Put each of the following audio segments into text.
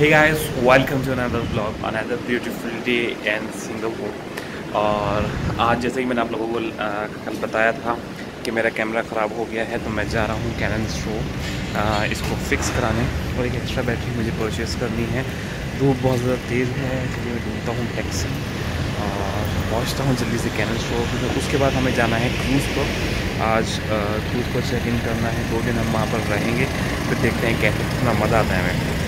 Hey guys, welcome to another vlog, another beautiful day in Singapore। और आज जैसे ही मैंने आप लोगों को कल बताया था कि मेरा कैमरा ख़राब हो गया है, तो मैं जा रहा हूँ कैनन स्टोर इसको फिक्स कराने और एक एक्स्ट्रा बैटरी मुझे परचेज़ करनी है। धूप बहुत ज़्यादा तेज़ है, इसलिए मैं ढूंढता हूँ टैक्सी और पहुँचता हूँ जल्दी से कैनन स्टोर। फिर उसके बाद हमें जाना है क्रूज़ पर। आज क्रूज़ पर चेक इन करना है, 2 दिन हम वहाँ पर रहेंगे, फिर देखते हैं कैसे कितना मज़ा आता है हमें।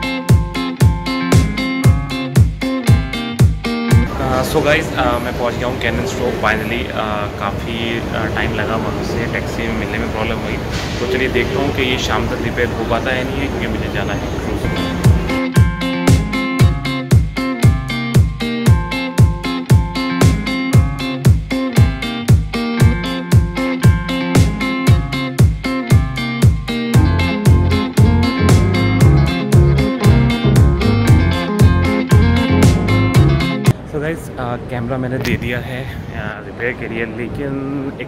सो गाइज़ मैं पहुंच गया हूँ कैनन स्टोर फाइनली। काफ़ी टाइम लगा वहाँ से, टैक्सी में मिलने में प्रॉब्लम हुई। तो चलिए देखता हूँ कि ये शाम तक रिपेयर हो पाता है नहीं है, क्योंकि मुझे जाना है क्रूज़ में। कैमरा मैंने दे दिया है रिपेयर के लिए, लेकिन एक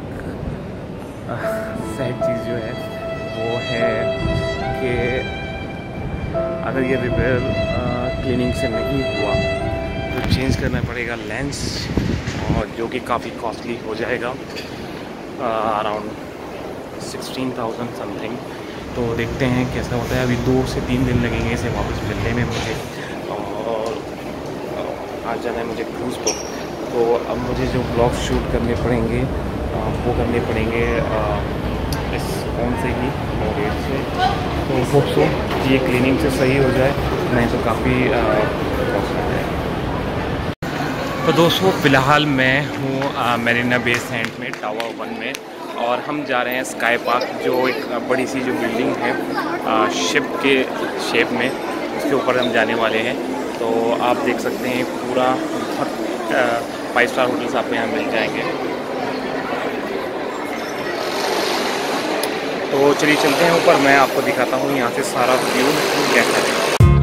सैड चीज़ जो है वो है कि अगर ये रिपेयर क्लीनिंग से नहीं हुआ तो चेंज करना पड़ेगा लेंस, और जो कि काफ़ी कॉस्टली हो जाएगा, अराउंड 16,000 समथिंग। तो देखते हैं कैसा होता है। अभी 2 से 3 दिन लगेंगे इसे वापस मिलने में मुझे, और आज जाना है मुझे क्रूज़ पर। तो अब मुझे जो ब्लॉग शूट करने पड़ेंगे वो करने पड़ेंगे इस फ़ोन से ही, रेट से। तो होप सो कि ये क्लीनिंग से सही हो जाए, नहीं तो काफ़ी कॉस्ट हो जाए। तो दोस्तों फ़िलहाल मैं हूँ मेरीना बे सैंड में, टावर 1 में, और हम जा रहे हैं स्काई पार्क, जो एक बड़ी सी जो बिल्डिंग है शिप के शेप में, उसके ऊपर हम जाने वाले हैं। तो आप देख सकते हैं पूरा 5 स्टार होटल्स आपको यहाँ मिल जाएंगे। तो चलिए चलते हैं ऊपर, मैं आपको दिखाता हूँ यहाँ से सारा व्यू कैसा है।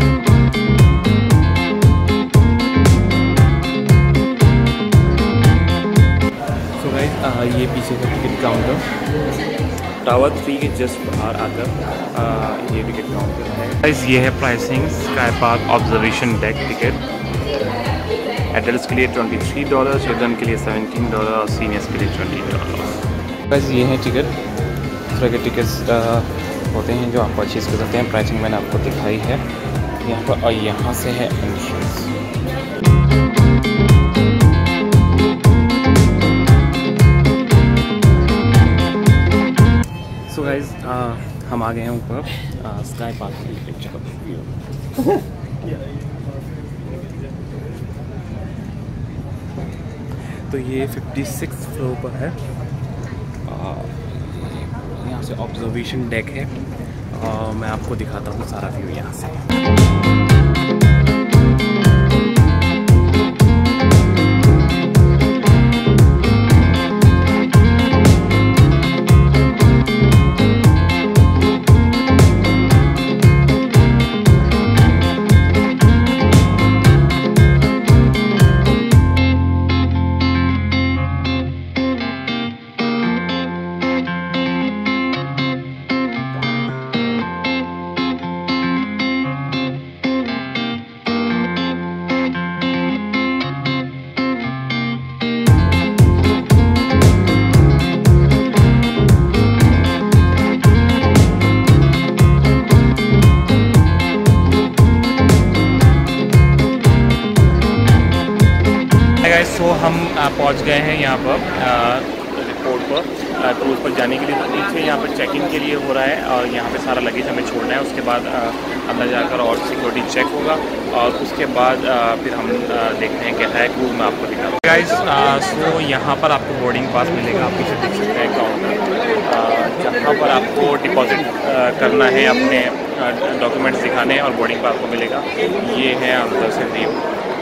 सो गाइस ये पीछे का टिकट काउंटर, टावर 3 के जस्ट बाहर आकर ये टिकट काउंटर है। गाइस ये है pricing sky park observation deck ticket. Adults के लिए $23, चिल्ड्रन के लिए $17 और सीनियर्स के लिए $20। गाइस ये है टिकट। इस तरह के टिकट्स होते हैं जो आप परचेज़ कर सकते हैं। प्राइसिंग मैंने आपको दिखाई है यहाँ पर, और यहाँ से है एंट्रेंस। सो गाइस हम आ गए हैं ऊपर स्काई पार्क की पिक्चर। तो ये 56th फ्लोर पर है। यहाँ से ऑब्जर्वेशन डेक है, और मैं आपको दिखाता हूँ सारा व्यू यहाँ से। सो हम पहुंच गए हैं यहाँ पर रिपोर्ट पर, क्रूज़ पर जाने के लिए। तो नीचे यहाँ पर चेकिंग के लिए हो रहा है, और यहाँ पे सारा लगेज हमें छोड़ना है। उसके बाद अंदर जाकर और सिक्योरिटी चेक होगा, और उसके बाद फिर हम देखते हैं कैसा है क्रूज़ में, आपको दिखा। गाइस सो यहाँ पर आपको बोर्डिंग पास मिलेगा, आप पीछे देख सकते हैं काउंटर, जहाँ पर आपको डिपॉजिट करना है, अपने डॉक्यूमेंट्स दिखाने हैं, और बोर्डिंग पास को मिलेगा। ये है अंदर से व्यू।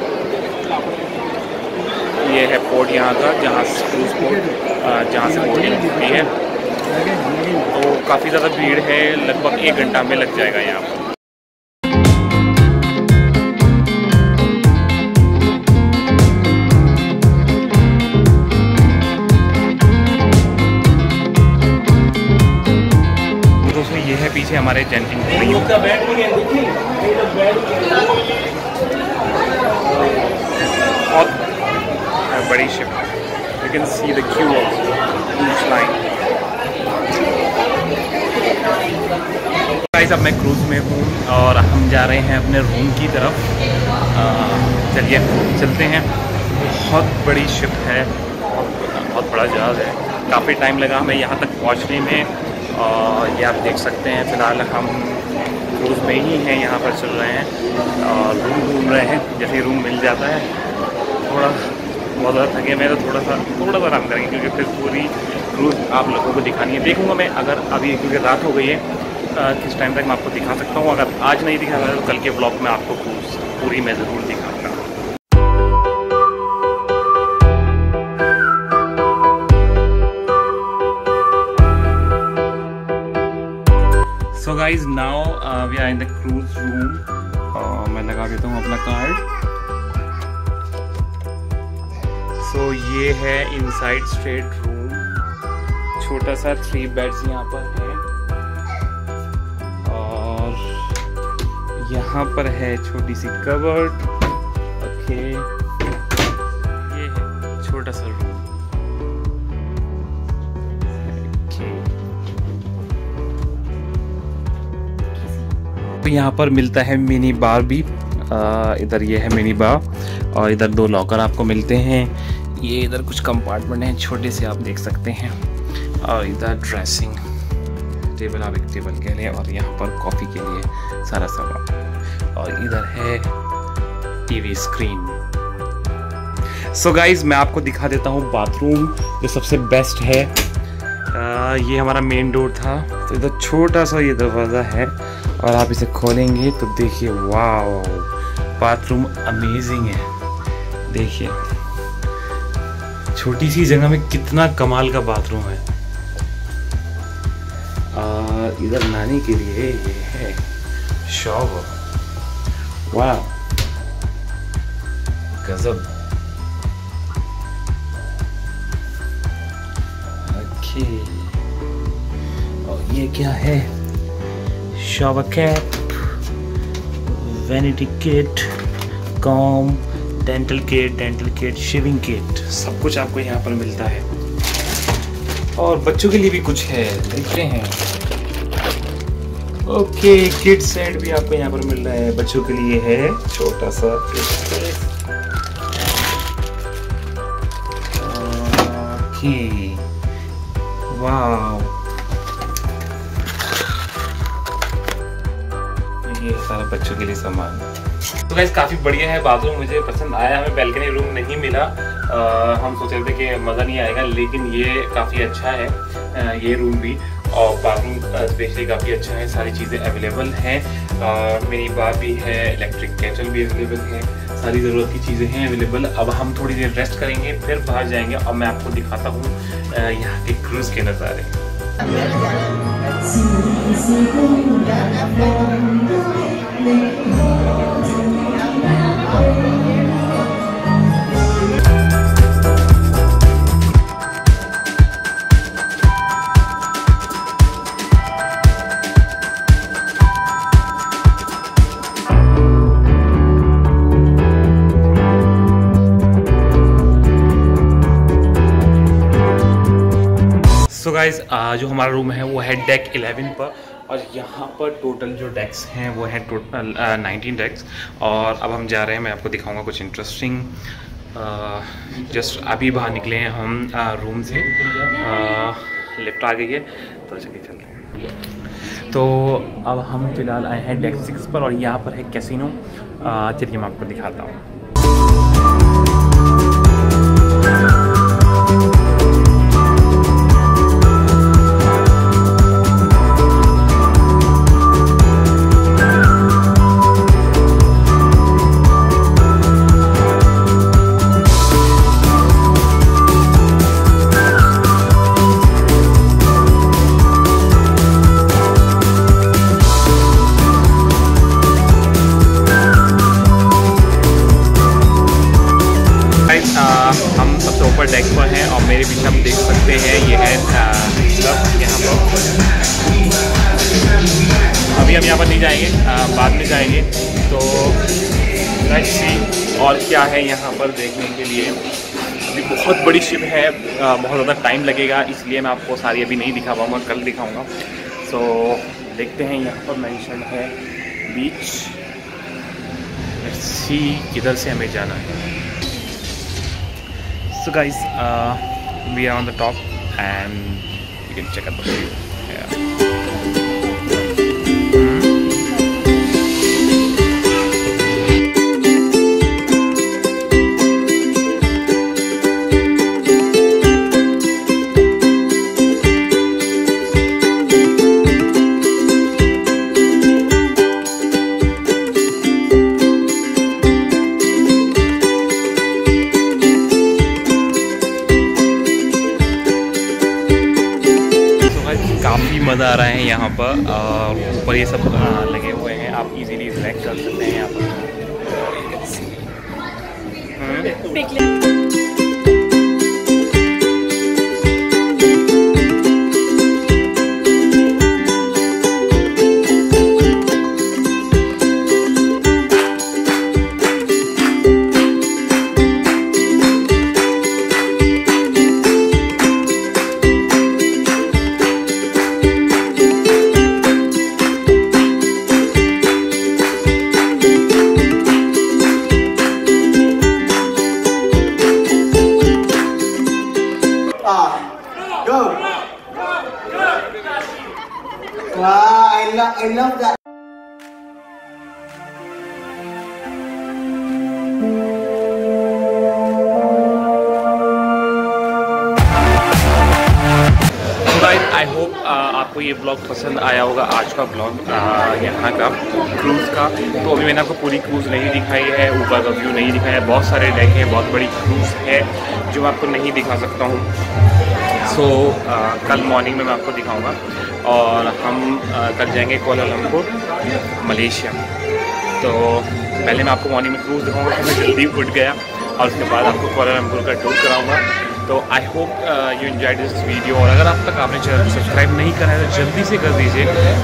ये है पोर्ट यहाँ का, जहाँ से क्रूज़ पोर्ट, जहाँ से बोर्डिंग होती है। तो काफ़ी ज़्यादा भीड़ है, लगभग 1 घंटा में लग जाएगा यहाँ पर। पीछे हमारे जेंटिंग ड्रीम। बहुत बड़ी ship, you can see the queue of each line. Guys, अब मैं क्रूज में हूँ और हम जा रहे हैं अपने रूम की तरफ। चलिए चलते हैं। बहुत बड़ी शिप है, बहुत बड़ा जहाज़ है। काफ़ी टाइम लगा हमें यहाँ तक पहुँचने में। और ये आप देख सकते हैं, फ़िलहाल हम क्रूज़ में ही हैं, यहाँ पर चल रहे हैं और रूम ढूंढ रहे हैं। जैसे रूम मिल जाता है, थोड़ा बहुत ज़्यादा थके में तो थोड़ा सा आराम करेंगे, क्योंकि फिर पूरी क्रूज़ आप लोगों को दिखानी है। देखूँगा मैं, अगर अभी क्योंकि रात हो गई है, किस टाइम तक मैं आपको दिखा सकता हूँ। अगर आज नहीं दिखा तो कल के ब्लॉग में आपको क्रूज़ पूरी मैं ज़रूर दिखाऊँगा। So guys, now we are in the cruise room। मैं लगा देता हूँ अपना कार्ड। So ये है इनसाइड स्ट्रेट रूम, छोटा सा 3 बेड्स यहाँ पर है और यहाँ पर है छोटी सी कबर्ड। ओके, ये है छोटा सा रूम। तो यहाँ पर मिलता है मिनी बार भी। इधर ये है मिनी बार और इधर 2 लॉकर आपको मिलते हैं। ये इधर कुछ कंपार्टमेंट हैं छोटे से, आप देख सकते हैं। और इधर ड्रेसिंग टेबल, आप एक टेबल के लिए, और यहाँ पर कॉफ़ी के लिए सारा सामान। और इधर है टीवी स्क्रीन। सो गाइज, मैं आपको दिखा देता हूँ बाथरूम, जो सबसे बेस्ट है। ये हमारा मेन डोर था, तो इधर छोटा सा ये दरवाज़ा है और आप इसे खोलेंगे तो देखिए, वाओ, बाथरूम अमेजिंग है। देखिए छोटी सी जगह में कितना कमाल का बाथरूम है। और इधर नहाने के लिए ये है शॉवर। वाह, गजब। ओके, और ये क्या है? Shower cap, vanity kit, comb, dental kit, shaving kit, सब कुछ आपको यहाँ पर मिलता है। और बच्चों के लिए भी कुछ है, देखते हैं। ओके, किड सेट भी आपको यहाँ पर मिल रहा है, बच्चों के लिए है छोटा सा किड सेट। ओके, वाव, ये सारा बच्चों के लिए सामान। तो गाइस, काफ़ी बढ़िया है बाथरूम, मुझे पसंद आया। हमें बैल्कनी रूम नहीं मिला, हम सोच रहे थे कि मज़ा नहीं आएगा, लेकिन ये काफ़ी अच्छा है ये रूम भी। और बाथरूम स्पेशली काफ़ी अच्छा है, सारी चीज़ें अवेलेबल हैं। मिनी बार भी है, इलेक्ट्रिक केटल भी अवेलेबल है, सारी ज़रूरत की चीज़ें हैं अवेलेबल। अब हम थोड़ी देर रेस्ट करेंगे, फिर बाहर जाएंगे और मैं आपको दिखाता हूँ यहाँ के क्रूज़ के नज़ारे। सो गाइज, जो हमारा रूम है वो है डेक 11 पर, और यहाँ पर टोटल जो डेक्स हैं वो है टोटल 19 डेक्स। और अब हम जा रहे हैं, मैं आपको दिखाऊंगा कुछ इंटरेस्टिंग। जस्ट अभी बाहर निकले हैं हम रूम से, लिफ्ट आ गई है, तो चलिए चल रहे हैं। तो अब हम फिलहाल आए हैं डेक 6 पर और यहाँ पर है कैसीनो। चलिए मैं आपको दिखाता हूँ। जाएंगे। तो लेट्स सी और क्या है यहाँ पर देखने के लिए। अभी बहुत बड़ी शिप है, बहुत ज़्यादा टाइम लगेगा, इसलिए मैं आपको सारी अभी नहीं दिखा पाऊँगा, कल दिखाऊँगा। सो देखते हैं, यहाँ पर मेंशन है बीच। लेट्स सी किधर से हमें जाना है। So guys, we are on the top and you can check out the view. काफ़ी मज़ा आ रहा है यहाँ पर, और ऊपर ये सब लगे हुए हैं, आप इजीली सिलेक्ट कर सकते हैं यहाँ पर। Wow, I love that. I hope आपको ये ब्लॉग पसंद आया होगा, आज का ब्लॉग यहाँ का क्रूज़ का। तो अभी मैंने आपको पूरी क्रूज़ नहीं दिखाई है, ऊपर का व्यू नहीं दिखाया है, बहुत सारे डेक हैं, बहुत बड़ी क्रूज़ है जो मैं आपको नहीं दिखा सकता हूँ। सो कल मॉर्निंग में मैं आपको दिखाऊंगा, और हम कल जाएंगे कोलालमपुर, मलेशिया। तो पहले मैं आपको मॉर्निंग में क्रूज़ दिखाऊंगा, फिर मैं जल्दी उठ गया, और उसके बाद आपको कोलालमपुर का टूर कराऊंगा। तो I hope you enjoyed this video, और अगर आप तक आपने चैनल को सब्सक्राइब नहीं करा है तो जल्दी से कर दीजिए,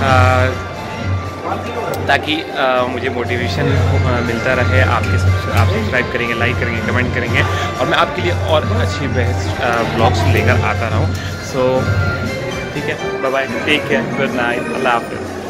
ताकि मुझे मोटिवेशन मिलता रहे। आप सब्सक्राइब करेंगे, लाइक करेंगे, कमेंट करेंगे, और मैं आपके लिए और अच्छी बेस्ट ब्लॉग्स लेकर आता रहूँ। सो ठीक है, bye bye, take care, good night, अल्लाह हाफ़िज़।